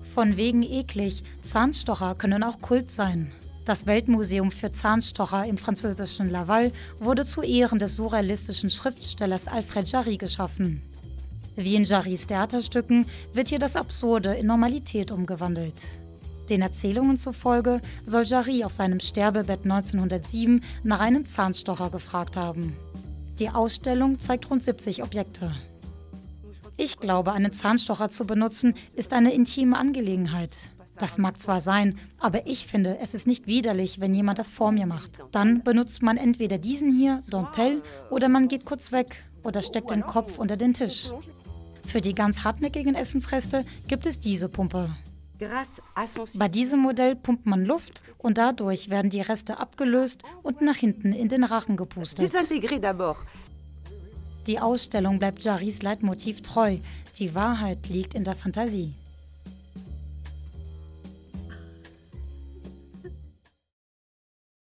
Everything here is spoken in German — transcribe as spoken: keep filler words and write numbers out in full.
Von wegen eklig, Zahnstocher können auch Kult sein. Das Weltmuseum für Zahnstocher im französischen Laval wurde zu Ehren des surrealistischen Schriftstellers Alfred Jarry geschaffen. Wie in Jarrys Theaterstücken wird hier das Absurde in Normalität umgewandelt. Den Erzählungen zufolge soll Jarry auf seinem Sterbebett neunzehnhundertsieben nach einem Zahnstocher gefragt haben. Die Ausstellung zeigt rund siebzig Objekte. Ich glaube, einen Zahnstocher zu benutzen, ist eine intime Angelegenheit. Das mag zwar sein, aber ich finde, es ist nicht widerlich, wenn jemand das vor mir macht. Dann benutzt man entweder diesen hier, Dentelle, oder man geht kurz weg oder steckt den Kopf unter den Tisch. Für die ganz hartnäckigen Essensreste gibt es diese Pumpe. Bei diesem Modell pumpt man Luft und dadurch werden die Reste abgelöst und nach hinten in den Rachen gepustet. Die Ausstellung bleibt Jarrys Leitmotiv treu. Die Wahrheit liegt in der Fantasie.